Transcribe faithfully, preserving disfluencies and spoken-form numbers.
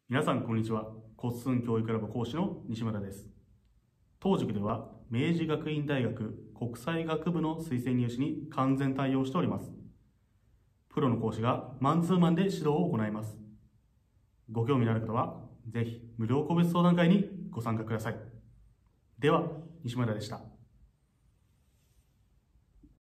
皆さんこんにちは。コツン教育ラボ講師の西村です。当塾では明治学院大学国際学部の推薦入試に完全対応しております。プロの講師がマンツーマンで指導を行います。ご興味のある方はぜひ無料個別相談会にご参加ください。では、西村でした。